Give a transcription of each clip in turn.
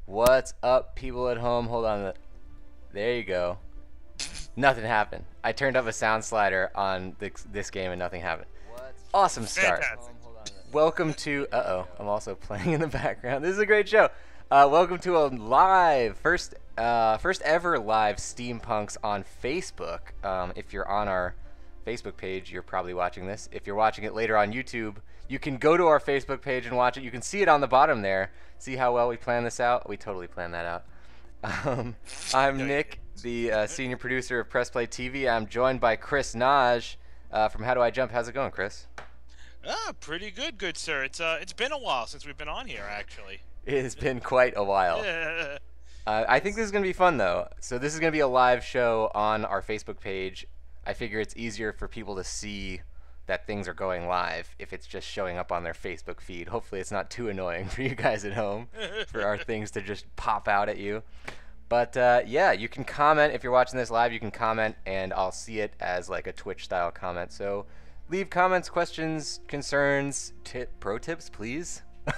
What's up, people at home? Hold on. There you go. Nothing happened. I turned up a sound slider on this game and nothing happened. Awesome start. Fantastic. Welcome to... Uh-oh. I'm also playing in the background. This is a great show. Welcome to a live, first ever live Steampunks on Facebook. If you're on our Facebook page, you're probably watching this. If you're watching it later on YouTube, you can go to our Facebook page and watch it. You can see it on the bottom there. See how well we planned this out? We totally planned that out. I'm Nick, the senior producer of Press Play TV. I'm joined by Chris Naj from How Do I Jump? How's it going, Chris? Pretty good, good sir. It's been a while since we've been on here, actually. It has been quite a while. I think this is going to be fun, though. So this is going to be a live show on our Facebook page. I figure it's easier for people to see that things are going live if it's just showing up on their Facebook feed. Hopefully it's not too annoying for you guys at home for our things to just pop out at you. But yeah, you can comment. If you're watching this live, you can comment, and I'll see it as like a Twitch-style comment. So leave comments, questions, concerns, pro tips, please.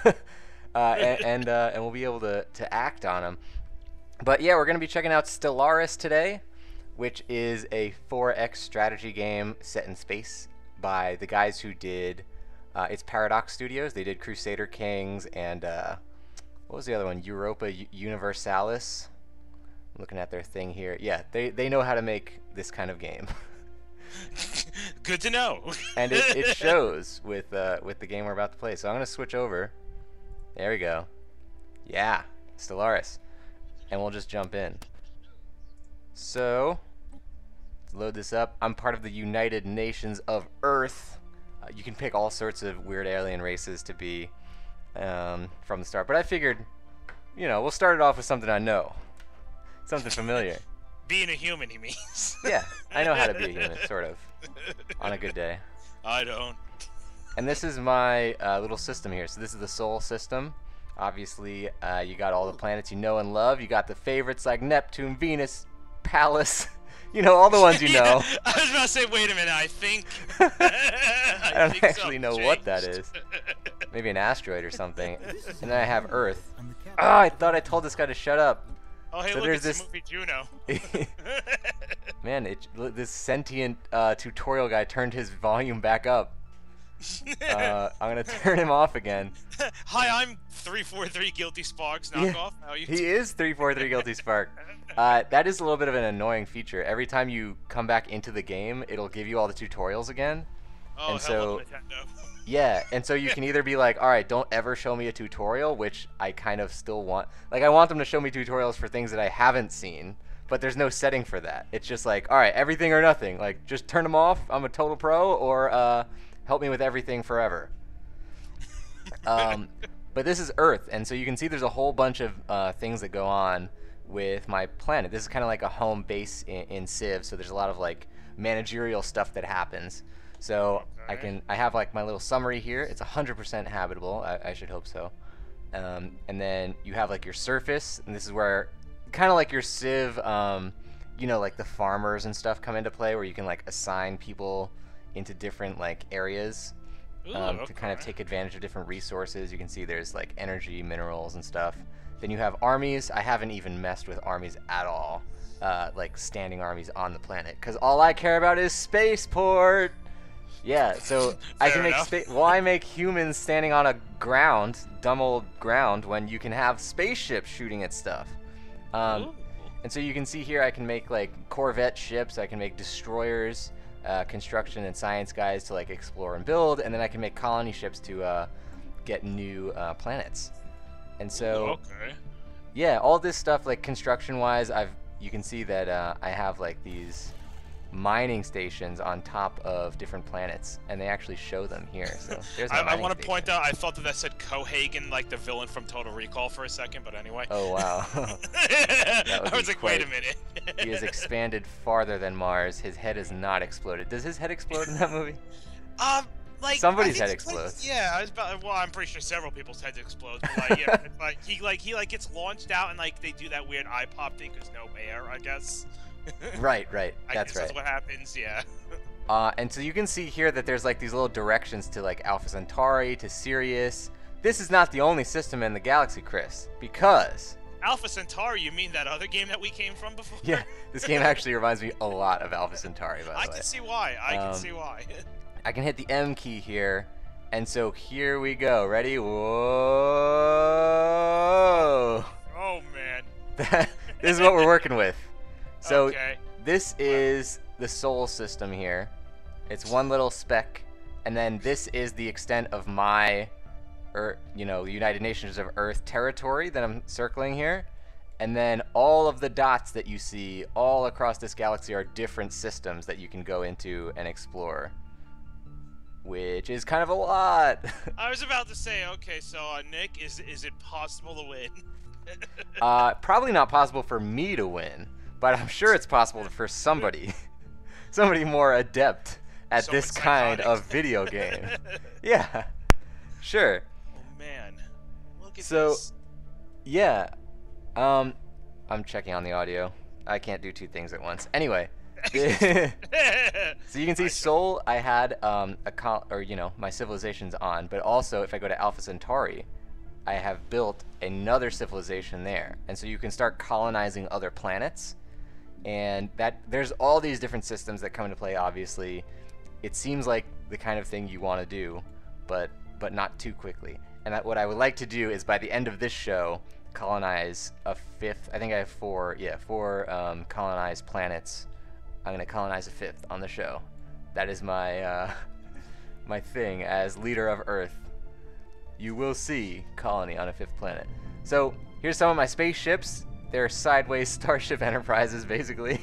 and we'll be able to act on them. But yeah, we're going to be checking out Stellaris today, which is a 4X strategy game set in space by the guys who did, it's Paradox Studios. They did Crusader Kings and, what was the other one? Europa Universalis. I'm looking at their thing here. Yeah, they know how to make this kind of game. Good to know. And it shows with the game we're about to play. So I'm going to switch over. There we go. Yeah, Stellaris. And we'll just jump in. So, let's load this up. I'm part of the United Nations of Earth. You can pick all sorts of weird alien races to be from the start. But I figured, you know, we'll start it off with something I know. Something familiar. Being a human, he means. Yeah, I know how to be a human, sort of. On a good day. I don't. And this is my little system here. So this is the Sol system. Obviously, you got all the planets you know and love. You got the favorites like Neptune, Venus, Pallas. You know, all the ones you know. I was about to say, wait a minute, I think. I don't actually know what that is. Maybe an asteroid or something. And then I have Earth. Oh, I thought I told this guy to shut up. Oh, hey, So look, there's it's this- the movie Juno. Man, this sentient tutorial guy turned his volume back up. I'm gonna turn him off again. Hi, I'm 343 Guilty Sparks knockoff. How are you? He is 343 Guilty Spark. That is a little bit of an annoying feature. Every time you come back into the game, it'll give you all the tutorials again. Oh, and hello, so- Nintendo. Yeah, and so you can either be like, alright, don't ever show me a tutorial, which I kind of still want. Like, I want them to show me tutorials for things that I haven't seen, but there's no setting for that. It's just like, alright, everything or nothing. Like, just turn them off, I'm a total pro, or help me with everything forever. But this is Earth, and so you can see there's a whole bunch of things that go on with my planet. This is kind of like a home base in Civ, so there's a lot of like managerial stuff that happens. So Okay. I have like my little summary here. It's 100% habitable. I should hope so. And then you have like your surface, and this is where kind of like your Civ, you know, like the farmers and stuff come into play, where you can like assign people into different like areas Ooh, to kind of okay. take advantage of different resources. You can see there's like energy, minerals, and stuff. Then you have armies. I haven't even messed with armies at all, like standing armies on the planet, because all I care about is spaceport. Yeah, so I can Fair make enough. why make humans standing on a ground, dumb old ground, when you can have spaceships shooting at stuff? Ooh. And so you can see here I can make like Corvette ships, I can make destroyers, construction and science guys to like explore and build, and then I can make colony ships to get new planets. And so Okay. yeah, all this stuff like construction wise, you can see that I have like these mining stations on top of different planets, and they actually show them here. So there's my I mining want to station. point out, I thought that said Cohagen, like the villain from Total Recall for a second, but anyway. Oh wow. I be was like, wait a quite- minute. He has expanded farther than Mars. His head has not exploded. Does his head explode in that movie? Like Somebody's I head think it's like- explodes. Yeah, I was about, well, I'm pretty sure several people's heads explode. But like, yeah, it's like he gets launched out, and like they do that weird eye pop thing because no air, I guess. Right. I That's guess right. That's what happens. Yeah. And so you can see here that there's like these little directions to like Alpha Centauri, to Sirius. This is not the only system in the galaxy, Chris, because Alpha Centauri, you mean that other game that we came from before? Yeah, this game actually reminds me a lot of Alpha Centauri, by the way. I can see why. I can see why. I can hit the M key here, and so here we go. Ready? Whoa! Oh, man. This is what we're working with. So okay. this is the Sol system here. It's one little speck, and then this is the extent of my, United Nations of Earth territory that I'm circling here. And then all of the dots that you see all across this galaxy are different systems that you can go into and explore, which is kind of a lot. I was about to say, okay, so Nick, is it possible to win? Probably not possible for me to win, but I'm sure it's possible for somebody more adept at this kind of video game. Yeah, sure. Oh man, look at this. So, yeah, I'm checking on the audio. I can't do two things at once. Anyway, so you can see Sol. I had my civilizations on, but also if I go to Alpha Centauri, I have built another civilization there, and so you can start colonizing other planets. And there's all these different systems that come into play. Obviously, it seems like the kind of thing you want to do, but not too quickly. And what I would like to do is by the end of this show, colonize a fifth. I think I have four colonized planets. I'm gonna colonize a fifth on the show. That is my my thing as leader of Earth. You will see colony on a fifth planet. So here's some of my spaceships. They're sideways Starship Enterprises, basically.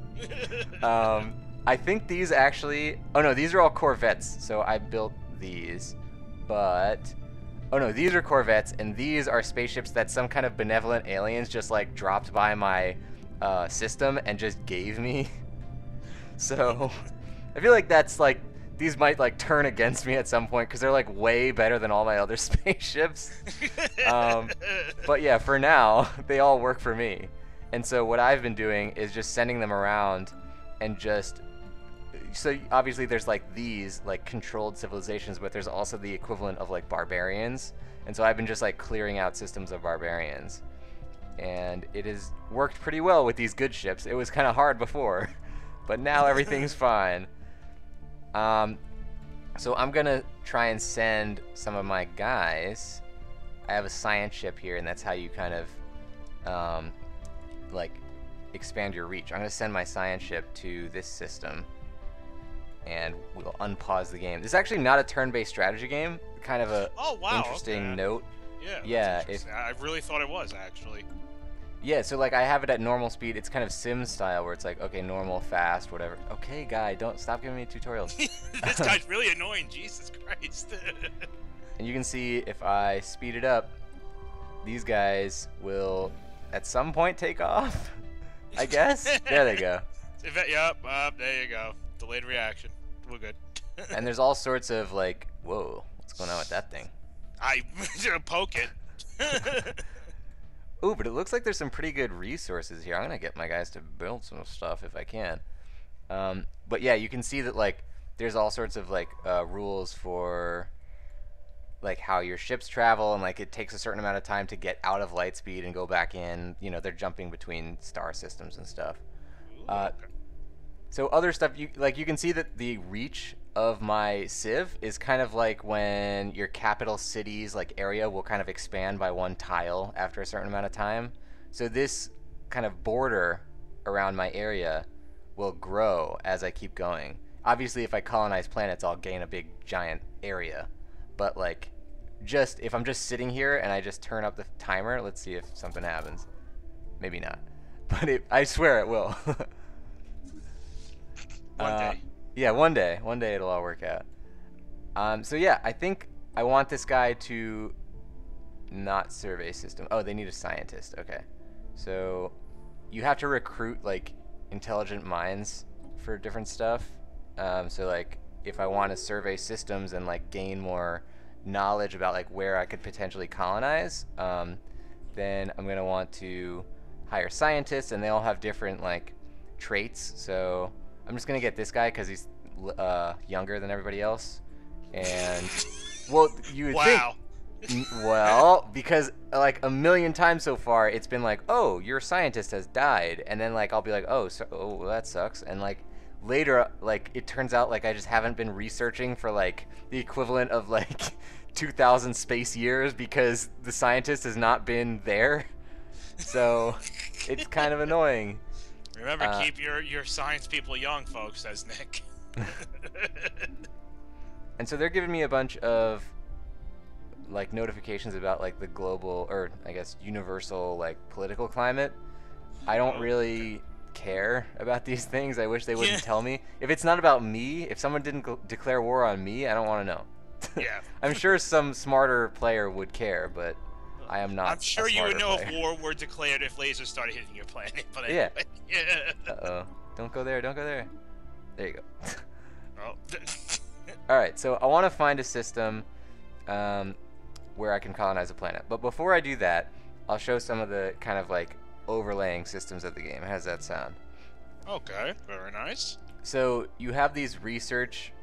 I think these actually... Oh, no, these are all Corvettes, so I built these. But... Oh, no, these are Corvettes, and these are spaceships that some kind of benevolent aliens just, like, dropped by my system and just gave me. So, I feel like that's, like... These might, like, turn against me at some point, because they're, like, way better than all my other spaceships. But, yeah, for now, they all work for me. And so what I've been doing is just sending them around and just... So, obviously, there's, like, these, like, controlled civilizations, but there's also the equivalent of, like, barbarians. And so I've been just, like, clearing out systems of barbarians. And it has worked pretty well with these good ships. It was kind of hard before, but now everything's fine. So I'm gonna try and send some of my guys. I have a science ship here, and that's how you kind of like expand your reach. I'm gonna send my science ship to this system, and we'll unpause the game. This is actually not a turn-based strategy game. Kind of a interesting note. Yeah. I really thought it was actually. Yeah, so like I have it at normal speed. It's kind of Sim style where it's like, okay, normal, fast, whatever. Okay, guy, don't stop giving me tutorials. This guy's really annoying, Jesus Christ. And you can see if I speed it up, these guys will at some point take off, I guess. There they go. Yep, there you go. Delayed reaction. We're good. And there's all sorts of like, whoa, what's going on with that thing? I poke it. Ooh, but it looks like there's some pretty good resources here. I'm gonna get my guys to build some stuff if I can. But yeah, you can see that like there's all sorts of like rules for like how your ships travel, and like it takes a certain amount of time to get out of light speed and go back in. You know, they're jumping between star systems and stuff. So other stuff, you can see that the reach of my civ is kind of like when your capital city's like area will kind of expand by one tile after a certain amount of time. So this kind of border around my area will grow as I keep going. Obviously, if I colonize planets, I'll gain a big giant area. But like, just if I'm just sitting here and I just turn up the timer, let's see if something happens. Maybe not, but I swear it will. One day. Yeah, one day it'll all work out. So yeah, I think I want this guy to not survey system. Oh, they need a scientist. Okay, so you have to recruit like intelligent minds for different stuff. So like if I want to survey systems and like gain more knowledge about like where I could potentially colonize, then I'm gonna want to hire scientists, and they all have different like traits. So I'm just gonna get this guy because he's younger than everybody else, and well, you would think Well, because like a million times so far, it's been like, oh, your scientist has died, and then like I'll be like, oh, well, that sucks, and like later, like it turns out like I just haven't been researching for like the equivalent of like 2,000 space years because the scientist has not been there, so it's kind of annoying. Remember, keep your science people young, folks, says Nick. And so they're giving me a bunch of like notifications about like the global, or I guess universal, like political climate. I don't really care about these things. I wish they wouldn't tell me. If it's not about me, if someone didn't declare war on me, I don't want to know. Yeah. I'm sure some smarter player would care, but I am not. I'm sure you would know player. if war were declared if lasers started hitting your planet. But yeah. Anyway. Yeah. Uh-oh. Don't go there. Don't go there. There you go. Oh. All right. So I want to find a system where I can colonize a planet. But before I do that, I'll show some of the kind of like overlaying systems of the game. How does that sound? Okay. Very nice. So you have these research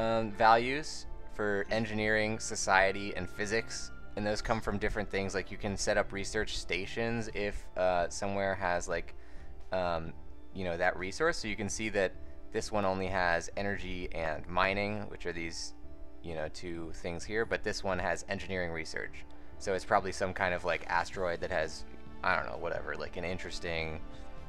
values for engineering, society, and physics, and those come from different things. Like you can set up research stations if somewhere has like you know, that resource. So you can see that this one only has energy and mining, which are these, you know, two things here, but this one has engineering research. So it's probably some kind of like asteroid that has, I don't know, whatever, like an interesting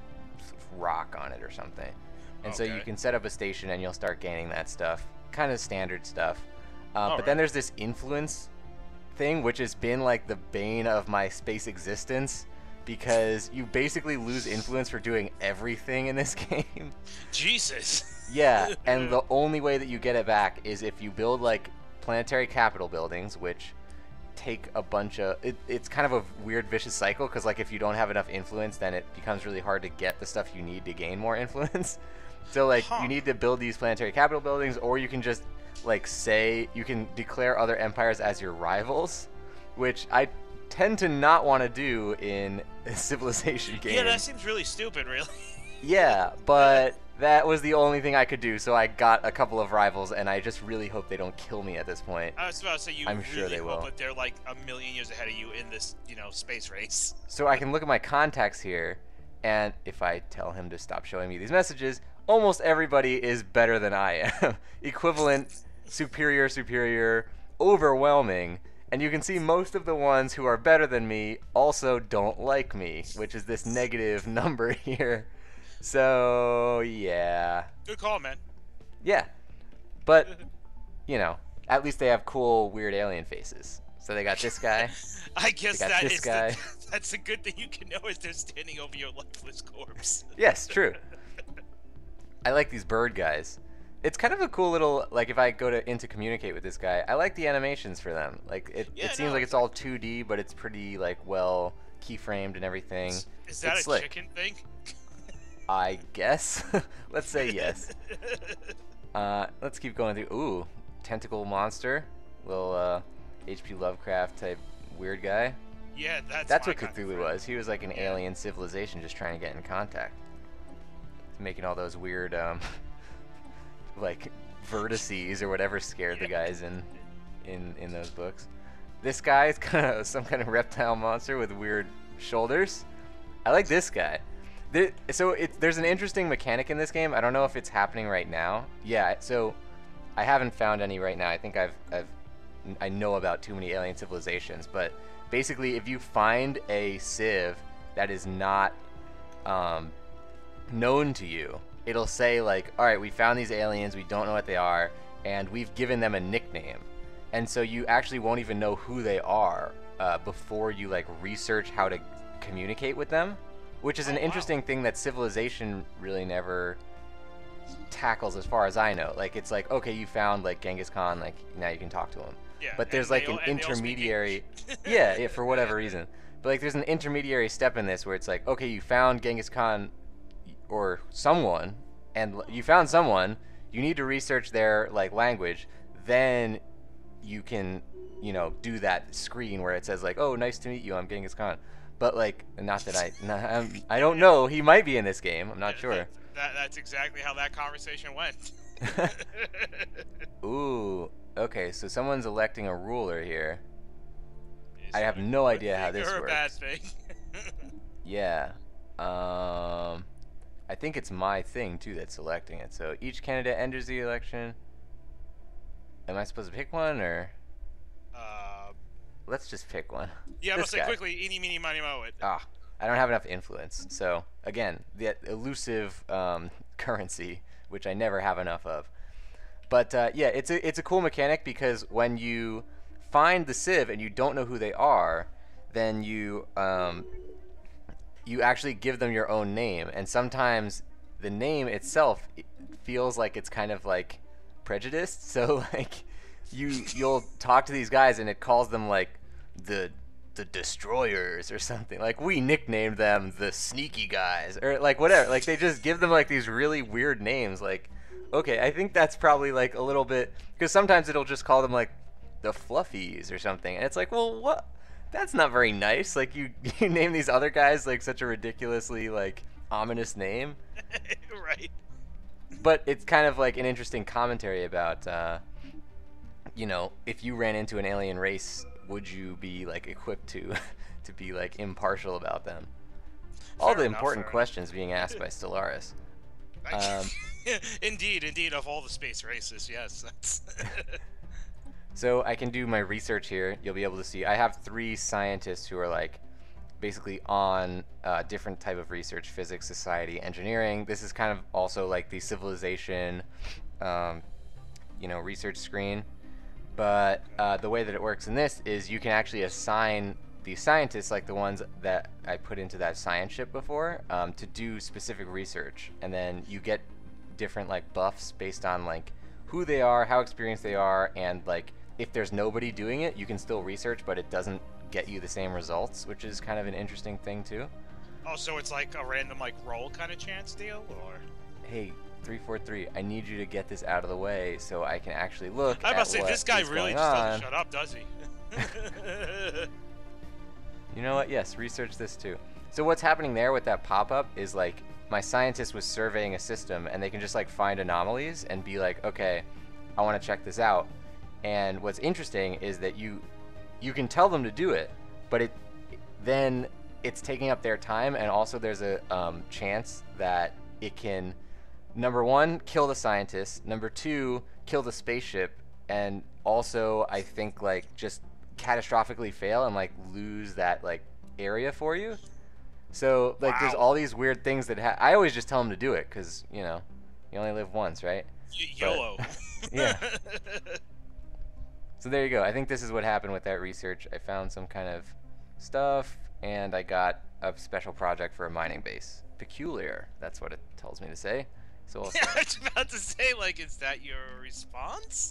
rock on it or something. And so you can set up a station and you'll start gaining that stuff, kind of standard stuff. But then there's this influence thing, which has been like the bane of my space existence, because you basically lose influence for doing everything in this game. Jesus. Yeah, and the only way that you get it back is if you build like planetary capital buildings, which take a bunch of it's kind of a weird vicious cycle, because like if you don't have enough influence, then it becomes really hard to get the stuff you need to gain more influence. So like you need to build these planetary capital buildings, or you can just like say you can declare other empires as your rivals, which I tend to not want to do in a civilization game. Yeah, that seems really stupid, really. Yeah, but that was the only thing I could do, so I got a couple of rivals, and I just really hope they don't kill me at this point. I was about to say, I'm really sure they will. hope that they're like a million years ahead of you in this, you know, space race. So I can look at my contacts here, and if I tell him to stop showing me these messages, almost everybody is better than I am. Equivalent, superior, superior, overwhelming. And you can see most of the ones who are better than me also don't like me, which is this negative number here. So, yeah. Good call, man. Yeah. But, you know, at least they have cool, weird alien faces. So they got this guy. I guess that is guy. That's a good thing you can know, is they're standing over your lifeless corpse. Yes, true. I like these bird guys. It's kind of a cool little, like, if I go to communicate with this guy, I like the animations for them. Like, it seems like it's all 2D, but it's pretty, like, well keyframed and everything. Is that it's a slick. chicken thing? I guess. Let's say yes. Let's keep going through. Ooh, tentacle monster. Little H.P. Lovecraft type weird guy. Yeah, that's what Cthulhu was. He was like an alien civilization just trying to get in contact. He's making all those weird, like, vertices or whatever scared the guys in those books. This guy is kind of some kind of reptile monster with weird shoulders. I like this guy. There's an interesting mechanic in this game. I don't know if it's happening right now. Yeah, so I haven't found any right now. I think I know about too many alien civilizations, but basically if you find a civ that is not known to you, it'll say like, all right, we found these aliens, we don't know what they are, and we've given them a nickname. And so you actually won't even know who they are before you like research how to communicate with them, which is an interesting thing that Civilization really never tackles as far as I know. Like, it's like, okay, you found like Genghis Khan, like now you can talk to him. Yeah, but there's like an intermediary yeah, for whatever reason. But like there's an intermediary step in this where it's like, okay, you found Genghis Khan or someone, and you found someone, you need to research their like language, then you can, you know, do that screen where it says like, oh, nice to meet you, I'm Genghis Khan. But like, not that I don't know, he might be in this game, I'm not sure. That's exactly how that conversation went. Ooh, okay, so someone's electing a ruler here. I have no idea how this or works. a bad thing. Yeah. I think it's my thing too that's selecting it. So each candidate enters the election. Am I supposed to pick one or? Let's just pick one. Yeah, This let's say guy. quickly, eeny, meeny, miny, moe it. Ah, I don't have enough influence. So again, the elusive currency, which I never have enough of. But yeah, it's a cool mechanic because when you find the Civ and you don't know who they are, then you actually give them your own name, and sometimes the name itself feels like it's kind of like prejudiced. So like you'll talk to these guys and it calls them like the destroyers or something. Like we nicknamed them the sneaky guys or like whatever. Like they just give them like these really weird names. Like okay, I think that's probably like a little bit because sometimes it'll just call them like the fluffies or something, and it's like, well, what? That's not very nice. Like you name these other guys like such a ridiculously like ominous name. Right. But it's kind of like an interesting commentary about, you know, if you ran into an alien race, would you be like equipped to be like impartial about them? All the important questions being asked by Stellaris. Indeed, of all the space races, yes. That's So I can do my research here. You'll be able to see I have 3 scientists who are like basically on different type of research: physics, society, engineering. This is kind of also like the civilization, you know, research screen. But the way that it works in this is you can actually assign these scientists, like the ones that I put into that science ship before, to do specific research, and then you get different like buffs based on like who they are, how experienced they are, and like if there's nobody doing it, you can still research, but it doesn't get you the same results, which is kind of an interesting thing too. Oh, so it's like a random like roll kind of chance deal, or? Hey, 343, I need you to get this out of the way so I can actually look. I'm about to say what this guy is really going just on. doesn't shut up, does he? You know what? Yes, research this too. So what's happening there with that pop-up is like my scientist was surveying a system, and they can just like find anomalies and be like, okay, I want to check this out. And what's interesting is that you can tell them to do it, but then it's taking up their time, and also there's a chance that it can, number 1, kill the scientist, number 2, kill the spaceship, and also I think like just catastrophically fail and like lose that like area for you. So like there's all these weird things that I always just tell them to do it because, you know, you only live once, right? YOLO. Yeah. So there you go. I think this is what happened with that research. I found some kind of stuff, and I got a special project for a mining base. Peculiar. That's what it tells me to say. So I was about to say, like, is that your response?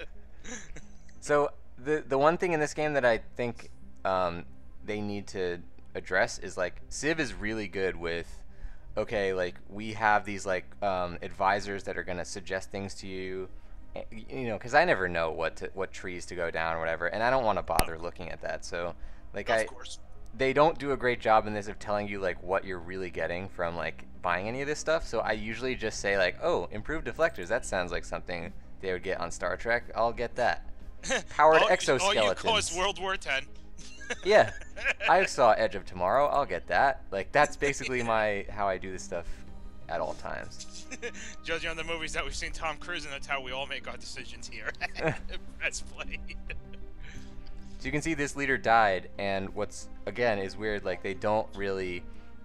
So the one thing in this game that I think they need to address is like Civ is really good with, okay, like we have these like advisors that are gonna suggest things to you. You know, because I never know what trees to go down or whatever, and I don't want to bother looking at that. So, like, of course. They don't do a great job in this of telling you like what you're really getting from like buying any of this stuff. So I usually just say like, oh, improved deflectors. That sounds like something they would get on Star Trek. I'll get that. Powered exoskeletons. All you cause World War 10. Yeah, I saw Edge of Tomorrow. I'll get that. Like that's basically how I do this stuff at all times. Judging on the movies that we've seen Tom Cruise in, that's how we all make our decisions here. Press play. So you can see this leader died, and what's again is weird, like they don't really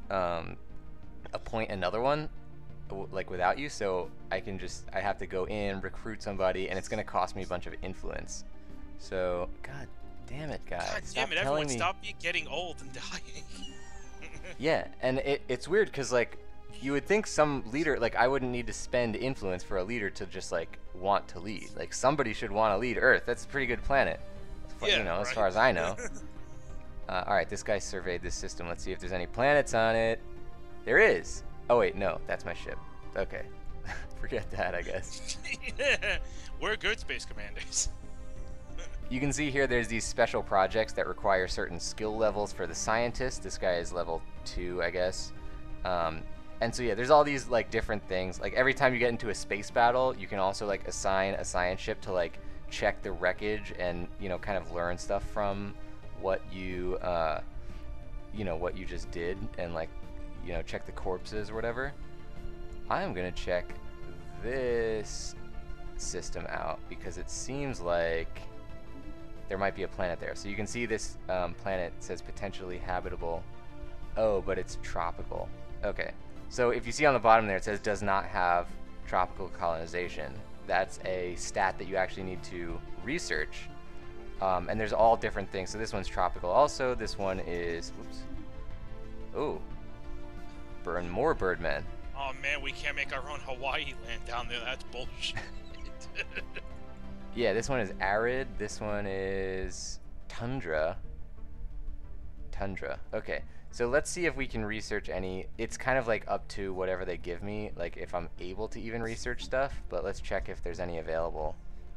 appoint another one like without you, so I have to go in, recruit somebody, and it's gonna cost me a bunch of influence. So god damn it, guys. God damn it, everyone stop getting old and dying. Yeah, and it's weird because like you would think some leader, like I wouldn't need to spend influence for a leader to just like want to lead. Like somebody should want to lead Earth. That's a pretty good planet, yeah, you know, right. as far as I know. All right, this guy surveyed this system. Let's see if there's any planets on it. There is. Oh wait, no, that's my ship. Okay, forget that, I guess. We're good space commanders. You can see here there's these special projects that require certain skill levels for the scientist. This guy is level 2, I guess. And so yeah, there's all these like different things. Like every time you get into a space battle, you can also like assign a science ship to like check the wreckage and, you know, kind of learn stuff from what you what you just did and like check the corpses or whatever, I'm gonna check this system out because it seems like there might be a planet there. So you can see this planet says potentially habitable. Oh, but it's tropical. Okay, so if you see on the bottom there it says does not have tropical colonization. That's a stat that you actually need to research. And there's all different things. So this one's tropical also. This one is, oops. Ooh. Burn more birdmen. Oh man, we can't make our own Hawaii land down there. That's bullshit. Yeah, this one is arid. This one is tundra. Tundra. Okay. So let's see if we can research any. It's kind of like up to whatever they give me, like if I'm able to even research stuff, but let's check if there's any available.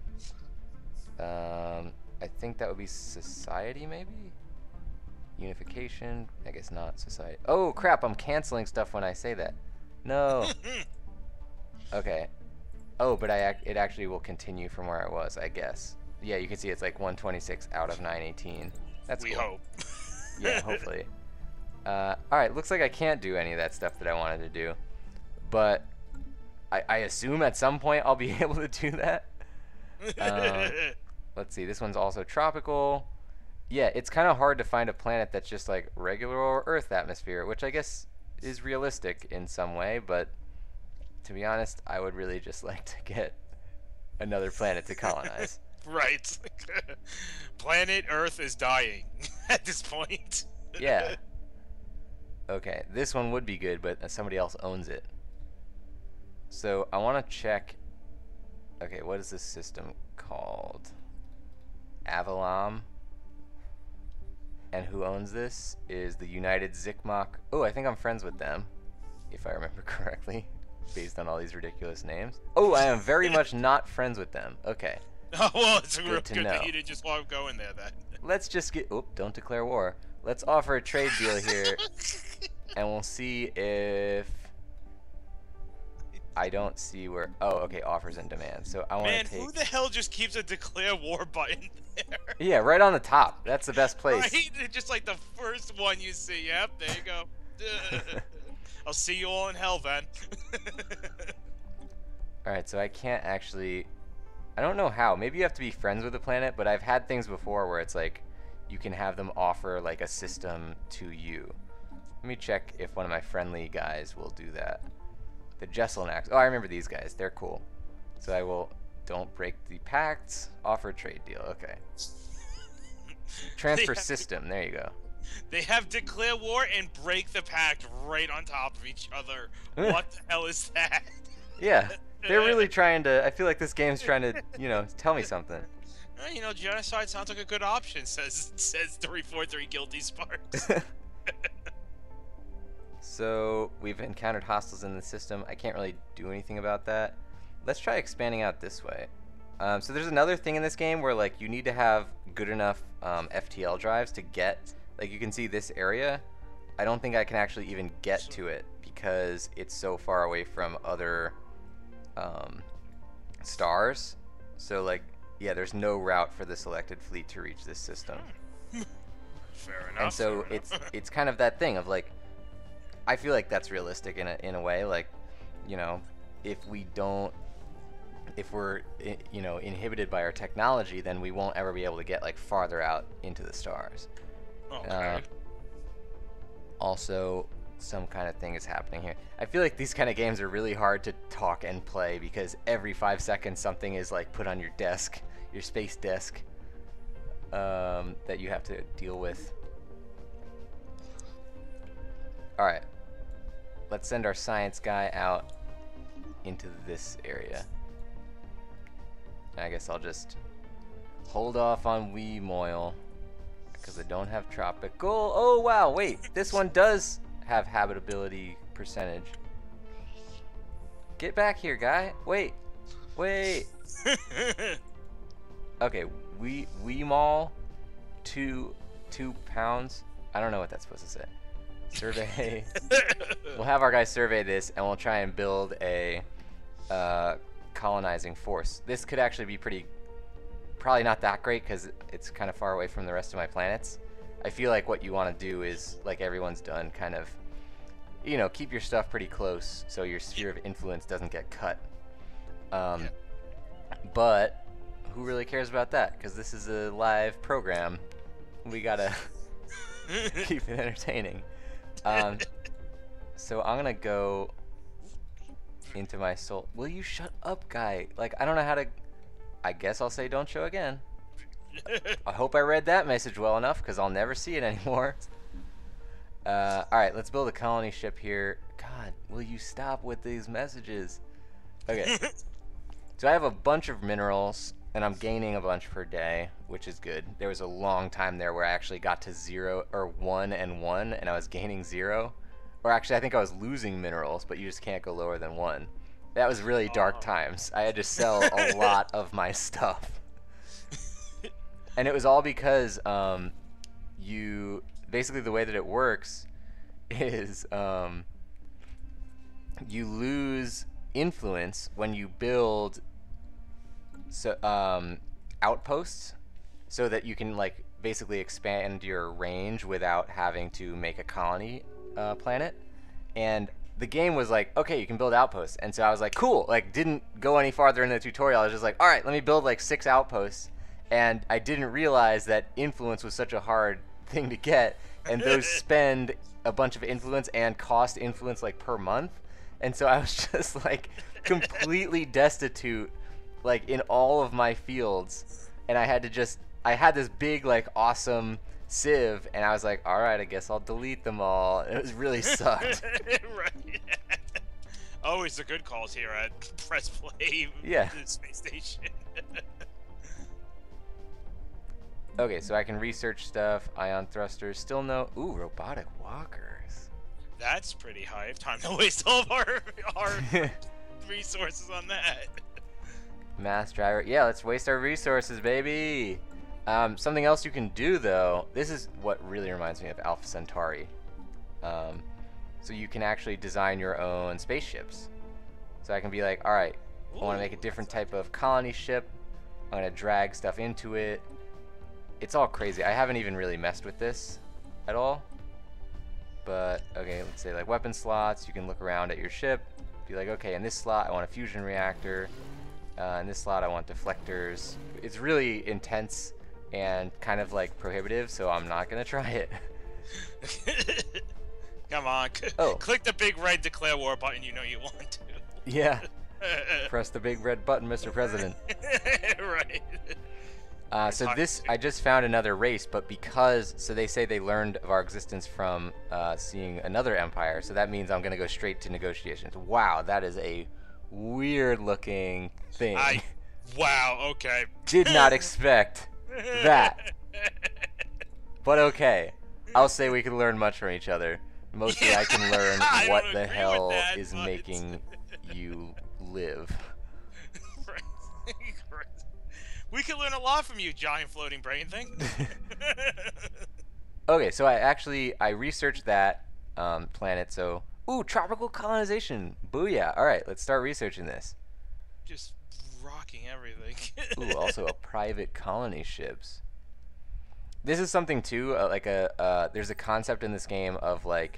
I think that would be society, maybe? Unification? I guess not society. Oh, crap, I'm canceling stuff when I say that. No. Okay. Oh, but it actually will continue from where I was, I guess. Yeah, you can see it's like 126 out of 918. That's cool. We hope. Yeah, hopefully. Alright, looks like I can't do any of that stuff that I wanted to do. But I assume at some point I'll be able to do that. Let's see, this one's also tropical. Yeah, it's kind of hard to find a planet that's just like regular Earth atmosphere, which I guess is realistic in some way, but to be honest, I would really just like to get another planet to colonize. Right. Planet Earth is dying at this point. Yeah. Okay, this one would be good, but somebody else owns it. So I want to check. Okay, what is this system called? Avalam. And who owns this is the United Zikmok. Oh, I think I'm friends with them, if I remember correctly, based on all these ridiculous names. Oh, I am very much not friends with them. Okay. Oh, well, it's real Good to good know. that you didn't just want to go in there then. Let's just get. Oh, don't declare war. Let's offer a trade deal here, and we'll see if. I don't see where. Oh, okay. Offers and demands. So I want to Man, take. who the hell just keeps a declare war button there? Yeah, right on the top. That's the best place. Right? Just like the first one you see. Yep, there you go. I'll see you all in hell then. Alright, so I can't actually. I don't know how. Maybe you have to be friends with the planet, but I've had things before where it's like you can have them offer like a system to you. Let me check if one of my friendly guys will do that. The Jesselnax. Oh, I remember these guys. They're cool. So I will. Don't break the pact. Offer a trade deal. Okay. Transfer system. There you go. They have declare war and break the pact right on top of each other. What the hell is that? Yeah. They're really trying to. I feel like this game's trying to, tell me something. Genocide sounds like a good option, says 343 Guilty Sparks. So we've encountered hostiles in the system. I can't really do anything about that. Let's try expanding out this way. So there's another thing in this game where like you need to have good enough FTL drives to get. Like you can see this area. I don't think I can actually even get to it because it's so far away from other stars. So like, yeah, there's no route for the selected fleet to reach this system. Fair enough. And so it's kind of that thing of like, I feel like that's realistic in a way. Like, if we're inhibited by our technology, then we won't ever be able to get like farther out into the stars. Okay. Also, some kind of thing is happening here. I feel like these kind of games are really hard to talk and play because every 5 seconds something is like put on your desk, your space desk, that you have to deal with. Alright, let's send our science guy out into this area. I guess I'll just hold off on Wee Moil because I don't have tropical. Oh wow, wait, this one does have habitability percentage. Get back here, guy. Wait. Okay, Wee Mall, 2 pounds. I don't know what that's supposed to say. Survey. We'll have our guys survey this, and we'll try and build a colonizing force. This could actually be probably not that great because it's kind of far away from the rest of my planets. I feel like what you want to do is, like everyone's done, kind of, you know, keep your stuff pretty close so your sphere of influence doesn't get cut. But who really cares about that? Because this is a live program. We gotta keep it entertaining. So I'm gonna go into my soul. Will you shut up, guy? Like, I don't know how to. I guess I'll say don't show again. I hope I read that message well enough, because I'll never see it anymore. Alright, let's build a colony ship here. God, will you stop with these messages? Okay. So I have a bunch of minerals, and I'm gaining a bunch per day, which is good. There was a long time there where I actually got to 0, or 1 and 1, and I was gaining 0. Or actually, I think I was losing minerals, but you just can't go lower than 1. That was really dark times. I had to sell a lot of my stuff. And it was all because basically the way that it works is you lose influence when you build outposts, so that you can like basically expand your range without having to make a colony planet. And the game was like, okay, you can build outposts. And so I was like, cool. Like, didn't go any farther in the tutorial. I was just like, all right, let me build like 6 outposts. And I didn't realize that influence was such a hard thing to get, and those spend a bunch of influence and cost influence like per month. And so I was just like completely destitute, like in all of my fields, and I had this big like awesome sieve, and I was like, all right, I guess I'll delete them all. And it was really sucked. Right. Always the good calls here at Press Play. Yeah. Space Station. Okay, so I can research stuff. Ion thrusters. Still no. Ooh, robotic walkers. That's pretty hype. Time to waste all of our resources on that. Mass driver. Yeah, let's waste our resources, baby. Something else you can do, though. This is what really reminds me of Alpha Centauri. So you can actually design your own spaceships. So I can be like, all right, I want to make a different type of colony ship. I'm going to drag stuff into it. It's all crazy. I haven't even really messed with this at all. But, okay, let's say like weapon slots. You can look around at your ship. Be like, okay, in this slot I want a fusion reactor. In this slot I want deflectors. It's really intense and kind of like prohibitive, so I'm not going to try it. Come on. Oh. Click the big red declare war button you know you want to. Yeah. Press the big red button, Mr. President. Right. So this, I just found another race, but because, so they say they learned of our existence from seeing another empire, so that means I'm going to go straight to negotiations. Wow, that is a weird looking thing. Wow, okay. Did not expect that. But okay, I'll say we can learn much from each other. Mostly I can learn what the hell is making you live. We can learn a lot from you, giant floating brain thing. Okay, so I researched that planet. So, ooh, tropical colonization. Booyah. All right, let's start researching this. Just rocking everything. Ooh, also a private colony ships. This is something too, there's a concept in this game of like,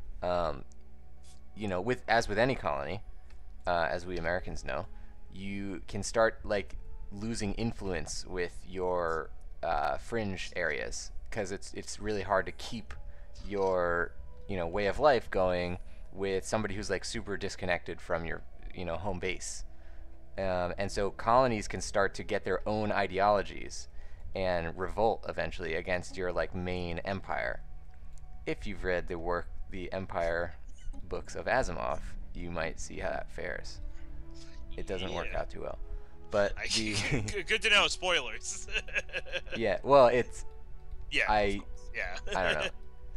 you know, as with any colony, as we Americans know, you can start like losing influence with your fringe areas, because it's really hard to keep your way of life going with somebody who's like super disconnected from your home base, and so colonies can start to get their own ideologies and revolt eventually against your like main empire. If you've read the Empire books of Asimov, you might see how that fares. It doesn't work out too well. But good to know. Spoilers. Yeah. Well, it's. Yeah. I don't know.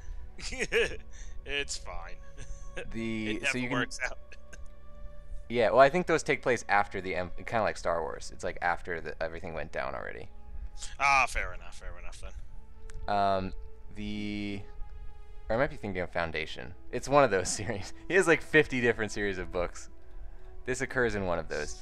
It's fine. It never works out. Yeah. Well, I think those take place after kind of like Star Wars. It's like after everything went down already. Ah, fair enough. Fair enough then. Or I might be thinking of Foundation. It's one of those series. He has like 50 different series of books. This occurs in one of those.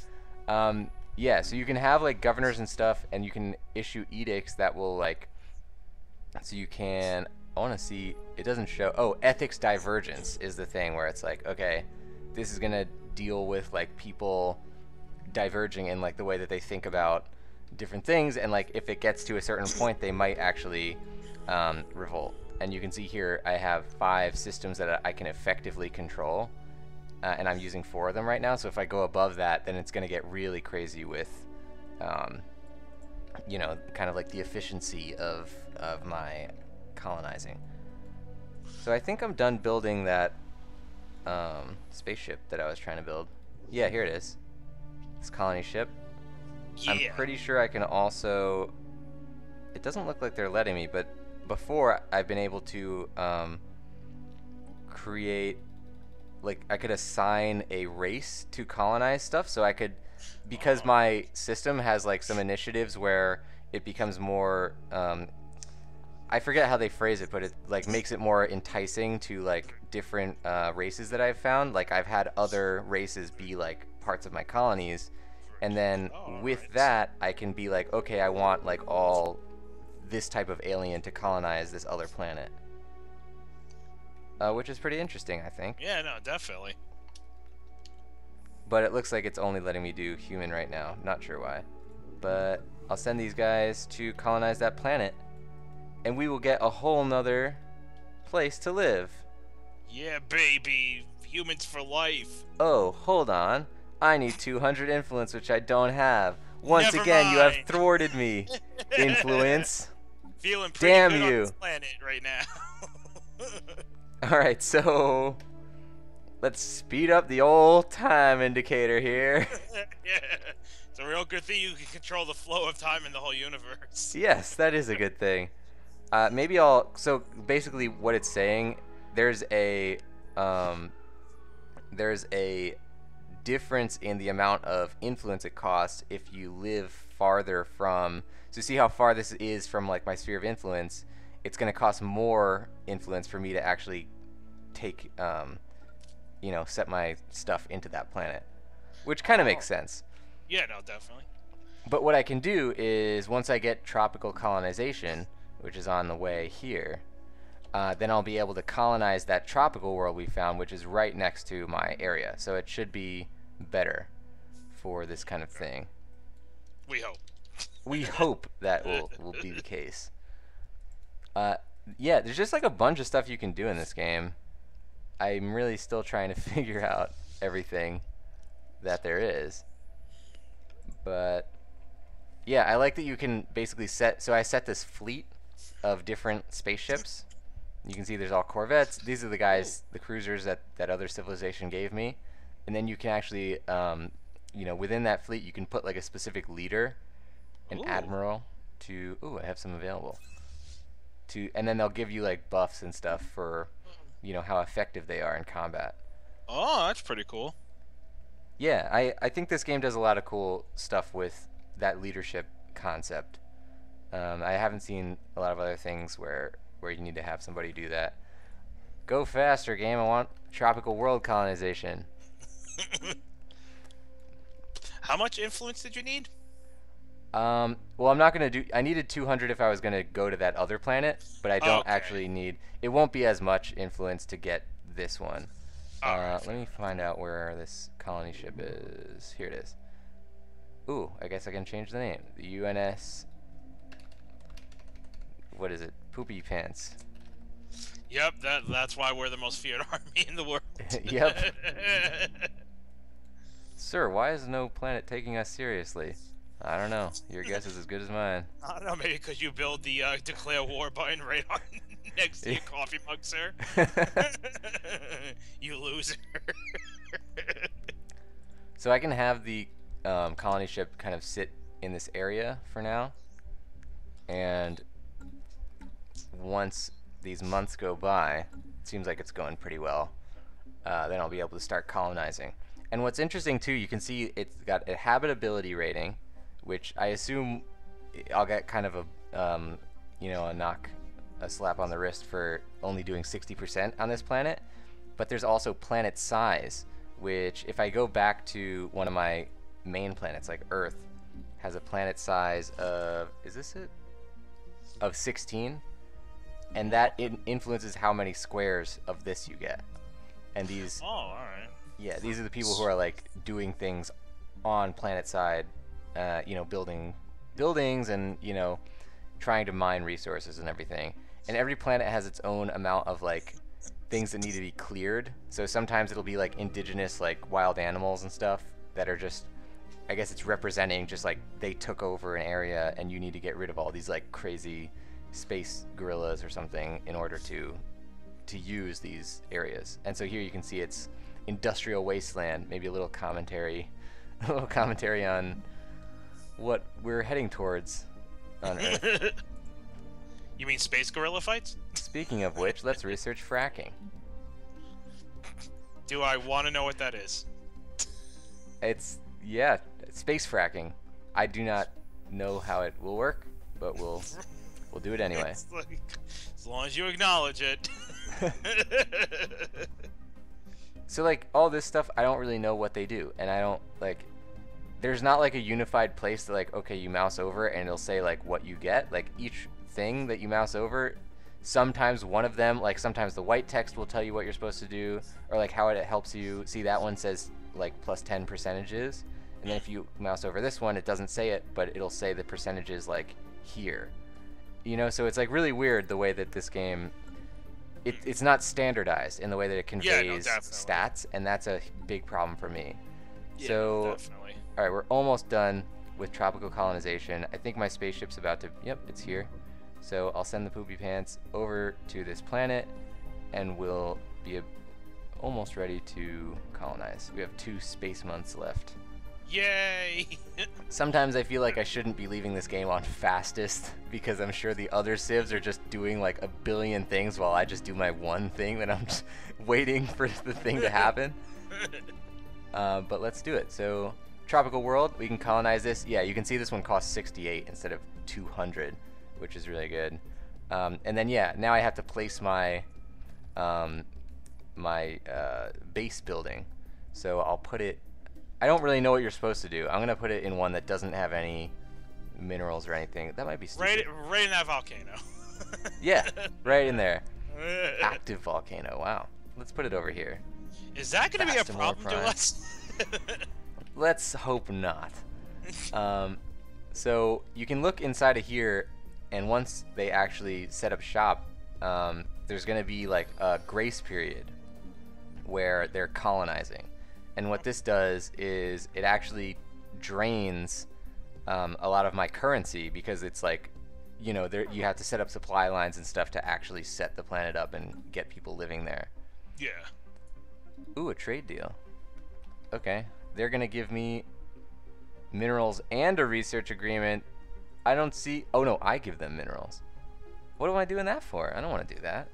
Yeah, so you can have like governors and stuff, and you can issue edicts that will like So you can, I want to see, it doesn't show, oh, ethics divergence is the thing where it's like, okay, this is going to deal with like people diverging in like the way that they think about different things, and like if it gets to a certain point they might actually revolt. And you can see here I have 5 systems that I can effectively control, and I'm using 4 of them right now. So if I go above that, then it's going to get really crazy with you know, kind of like the efficiency of my colonizing. So I think I'm done building that spaceship that I was trying to build. Yeah, here it is. This colony ship. Yeah. I'm pretty sure I can also... It doesn't look like they're letting me, but before I've been able to create... Like, I could assign a race to colonize stuff, so I could... Because my system has, like, some initiatives where it becomes more... I forget how they phrase it, but it, like, makes it more enticing to, like, different races that I've found. Like, I've had other races be, like, parts of my colonies, and then with that I can be like, okay, I want like all this type of alien to colonize this other planet, which is pretty interesting, I think. Yeah, no, definitely. But it looks like it's only letting me do human right now, not sure why, but I'll send these guys to colonize that planet, and we will get a whole nother place to live. Yeah, baby, humans for life. Oh, hold on, I need 200 influence, which I don't have. Once Never again, mind. you have thwarted me. Influence. Feeling pretty Damn good you. on this planet right now. Alright, so let's speed up the old time indicator here. Yeah. It's a real good thing you can control the flow of time in the whole universe. Yes, that is a good thing. Maybe I'll... So basically what it's saying, there's a difference in the amount of influence it costs if you live farther from... So see how far this is from like my sphere of influence? It's going to cost more influence for me to actually take, you know, set my stuff into that planet, which kind of makes sense. Yeah, no, definitely. But what I can do is once I get tropical colonization, which is on the way here, then I'll be able to colonize that tropical world we found, which is right next to my area. So it should be better for this kind of thing. We hope. We hope that will be the case. Yeah, there's just like a bunch of stuff you can do in this game. I'm really still trying to figure out everything that there is. But yeah, I like that you can basically set... So I set this fleet of different spaceships. You can see there's all corvettes. These are the guys, the cruisers that other civilization gave me. And then you can actually, you know, within that fleet, you can put like a specific leader, an admiral, to... Ooh, I have some available. And then they'll give you like buffs and stuff for, you know, how effective they are in combat. Oh, that's pretty cool. Yeah, I think this game does a lot of cool stuff with that leadership concept. I haven't seen a lot of other things where you need to have somebody do that. Go faster, game. I want tropical world colonization. How much influence did you need? Well, I'm not going to do... I needed 200 if I was going to go to that other planet, but I don't actually need... It won't be as much influence to get this one. Let me find out where this colony ship is. Here it is. Ooh, I guess I can change the name. The UNS... What is it? Poopy Pants. Yep, that's why we're the most feared army in the world. Yep. Sir, why is no planet taking us seriously? I don't know. Your guess is as good as mine. I don't know, maybe because you build the declare war button right on next to your coffee mug, sir. You loser. So I can have the colony ship kind of sit in this area for now, and once these months go by, it seems like it's going pretty well, then I'll be able to start colonizing. And what's interesting too, you can see it's got a habitability rating, which I assume I'll get kind of a, you know, a slap on the wrist for only doing 60% on this planet. But there's also planet size, which if I go back to one of my main planets, like Earth, has a planet size of, is this it? Of 16. and that influences how many squares of this you get. And these, Oh, all right. yeah, these are the people who are like doing things on planet side, you know, building buildings and, you know, trying to mine resources and everything. And every planet has its own amount of like things that need to be cleared. So sometimes it'll be like indigenous, like wild animals and stuff that are just, I guess it's representing just like they took over an area and you need to get rid of all these like crazy space gorillas or something in order to use these areas. And so here you can see it's industrial wasteland, maybe a little commentary on what we're heading towards on Earth. You mean space gorilla fights? Speaking of which, let's research fracking. Do I want to know what that is? It's, yeah, space fracking. I do not know how it will work, but we'll do it anyway. It's like, as long as you acknowledge it. So like all this stuff, I don't really know what they do, and I don't like. There's not like a unified place that like, okay, you mouse over and it'll say like what you get. Like each thing that you mouse over, sometimes one of them, like sometimes the white text will tell you what you're supposed to do, or like how it helps you. See, that one says like plus 10 percentages, and then if you mouse over this one, it doesn't say it, but it'll say the percentages like here. You know, so it's like really weird the way that this game. It's not standardized in the way that it conveys stats, and that's a big problem for me. Yeah, so, definitely. all right, we're almost done with tropical colonization. I think my spaceship's about to, yep, it's here. So I'll send the poopy pants over to this planet, and we'll be almost ready to colonize. We have 2 space months left. Yay! Sometimes I feel like I shouldn't be leaving this game on fastest, because I'm sure the other civs are just doing like a billion things while I just do my one thing that I'm just waiting for the thing to happen. But let's do it. So, tropical world, we can colonize this. Yeah, you can see this one costs 68 instead of 200, which is really good. And then yeah, now I have to place my base building. So I'll put it. I don't really know what you're supposed to do. I'm gonna put it in one that doesn't have any minerals or anything. That might be stupid. Right in that volcano. Yeah, right in there. Active volcano. Wow. Let's put it over here. Is that gonna be a problem to us? Let's hope not. So you can look inside of here, and once they actually set up shop, there's gonna be like a grace period where they're colonizing. And what this does is it actually drains a lot of my currency, because it's like, you know, you have to set up supply lines and stuff to actually set the planet up and get people living there. Yeah. Ooh, a trade deal. Okay. They're going to give me minerals and a research agreement. I don't see... Oh, no, I give them minerals. What am I doing that for? I don't want to do that.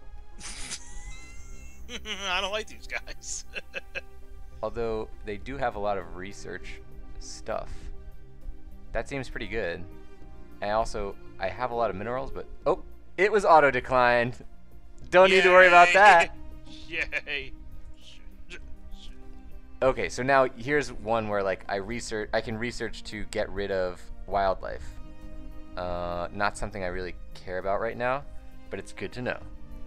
I don't like these guys. Although they do have a lot of research stuff. That seems pretty good. And I have a lot of minerals, but oh, it was auto declined. Don't need to worry about that. Yay. Okay, so now here's one where like I can research to get rid of wildlife. Not something I really care about right now, but it's good to know.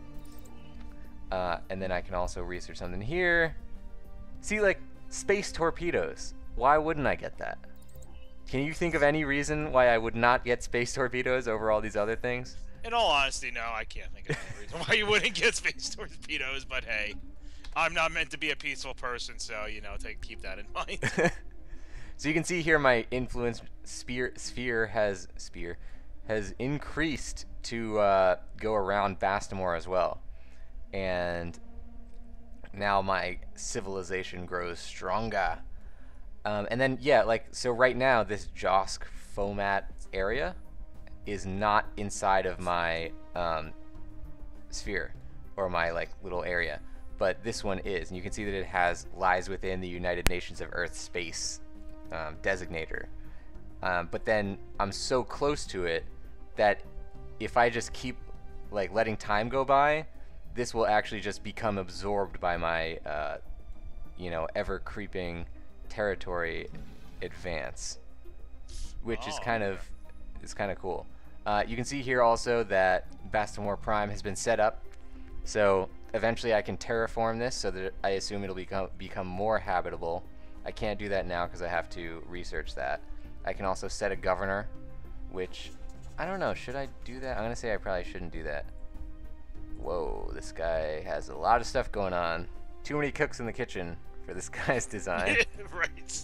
And then I can also research something here. See, like, space torpedoes. Why wouldn't I get that? Can you think of any reason why I would not get space torpedoes over all these other things? In all honesty, no, I can't think of any reason why you wouldn't get space torpedoes, but hey, I'm not meant to be a peaceful person, so, you know, keep that in mind. So you can see here my influence sphere has increased to go around Bastamore as well. And now my civilization grows stronger. And then, yeah, like, so right now this Josk Fomat area is not inside of my sphere, or my, like, little area. But this one is. And you can see that it lies within the United Nations of Earth Space designator. But then I'm so close to it that if I just keep, like, letting time go by, this will actually just become absorbed by my, you know, ever-creeping territory advance, which is kind of cool. You can see here also that Bastimore Prime has been set up. So eventually I can terraform this so that I assume it'll become more habitable. I can't do that now because I have to research that. I can also set a governor, which, I don't know, should I do that? I'm going to say I probably shouldn't do that. Whoa, this guy has a lot of stuff going on. Too many cooks in the kitchen for this guy's design. Right.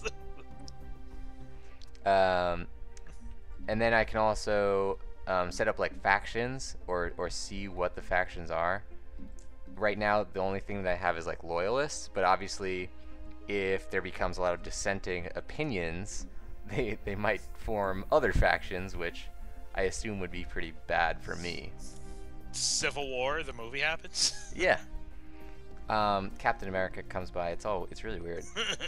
And then I can also set up like factions or see what the factions are. Right now, the only thing that I have is like loyalists, but obviously if there becomes a lot of dissenting opinions, they might form other factions, which I assume would be pretty bad for me. Civil War, the movie happens. Yeah. Captain America comes by. It's really weird.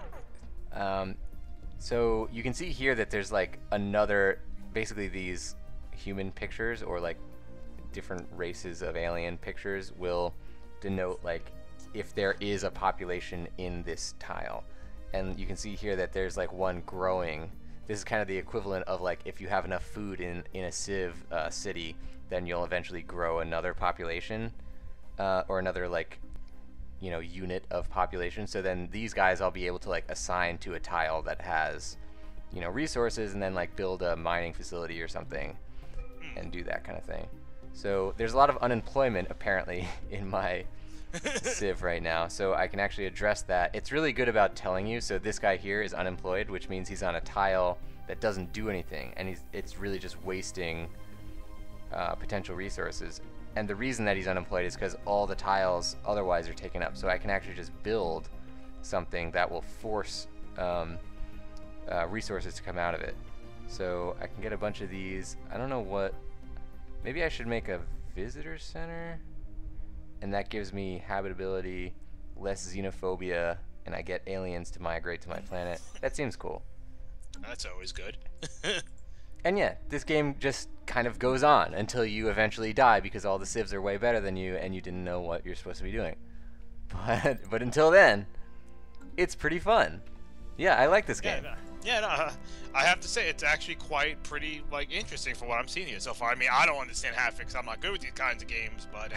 So you can see here that there's like another, basically these human pictures or like different races of alien pictures will denote like if there is a population in this tile. And you can see here that there's like one growing. This is kind of the equivalent of like if you have enough food in a Civ city, then you'll eventually grow another population or another like, you know, unit of population. So then these guys I'll be able to like assign to a tile that has, you know, resources and then like build a mining facility or something and do that kind of thing. So there's a lot of unemployment apparently in my Civ right now, so I can actually address that. It's really good about telling you. So this guy here is unemployed, which means he's on a tile that doesn't do anything, and it's really just wasting potential resources. And the reason that he's unemployed is because all the tiles otherwise are taken up. So I can actually just build something that will force resources to come out of it. So I can get a bunch of these. I don't know what. Maybe I should make a visitor center, and that gives me habitability, less xenophobia, and I get aliens to migrate to my planet. That seems cool. That's always good. And yeah, this game just kind of goes on until you eventually die because all the civs are way better than you and you didn't know what you're supposed to be doing. But until then, it's pretty fun. Yeah, I like this game. I have to say it's actually quite pretty like interesting for what I'm seeing here so far. I mean, I don't understand half it because I'm not good with these kinds of games, but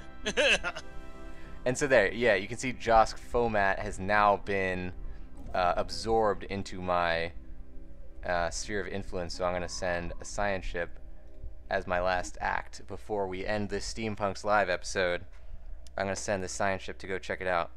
And so there, yeah, you can see Josk Fomat has now been absorbed into my sphere of influence, so I'm going to send a science ship as my last act before we end this Steampunks live episode. I'm going to send the science ship to go check it out.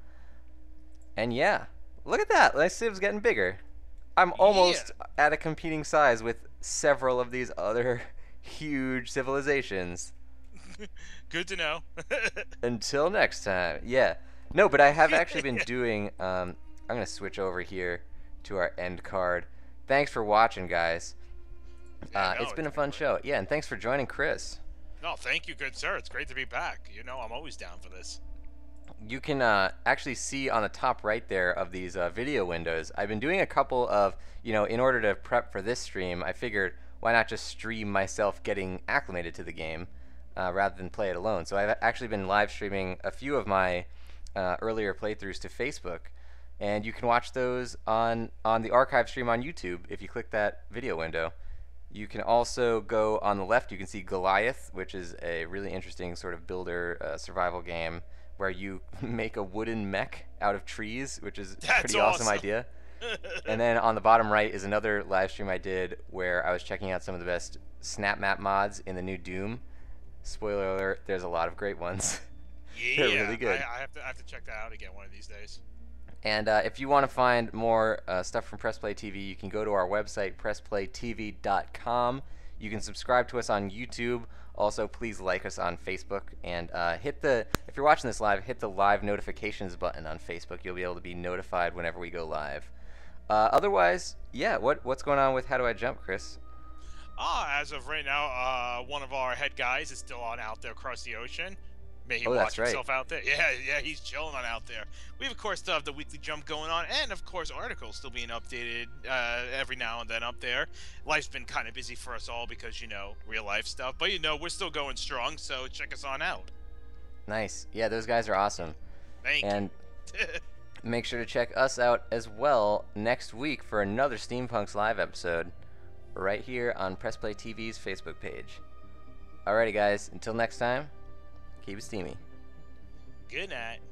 And yeah, look at that, my civ's getting bigger. I'm almost at a competing size with several of these other huge civilizations. Good to know. Until next time. Yeah. No, but I have actually been doing, I'm going to switch over here to our end card. Thanks for watching, guys. It's been a fun show. Yeah, and thanks for joining, Chris. No, thank you, good sir. It's great to be back. You know, I'm always down for this. You can actually see on the top right there of these video windows, I've been doing a couple of, you know, in order to prep for this stream, I figured why not just stream myself getting acclimated to the game rather than play it alone. So I've actually been live streaming a few of my earlier playthroughs to Facebook, and you can watch those on the archive stream on YouTube if you click that video window. You can also go on the left, you can see Goliath, which is a really interesting sort of builder survival game where you make a wooden mech out of trees, which is a pretty awesome idea. And then on the bottom right is another live stream I did where I was checking out some of the best snap map mods in the new Doom. Spoiler alert, there's a lot of great ones. Yeah, they're really good. I have to check that out again one of these days. And if you want to find more stuff from Press Play TV, you can go to our website, pressplaytv.com. You can subscribe to us on YouTube. Also, please like us on Facebook, and if you're watching this live, hit the live notifications button on Facebook. You'll be able to be notified whenever we go live. Otherwise, yeah, what's going on with How Do I Jump, Chris? As of right now, one of our head guys is still out there across the ocean. May he watch himself out there. Yeah, he's chilling on out there. We, of course, still have the weekly jump going on, and, of course, articles still being updated every now and then up there. Life's been kind of busy for us all because, you know, real life stuff. But, you know, we're still going strong, so check us on out. Nice. Yeah, those guys are awesome. Thank you. And make sure to check us out as well next week for another Steampunks live episode right here on Press Play TV's Facebook page. Alrighty, guys. Until next time, keep it steamy. Good night.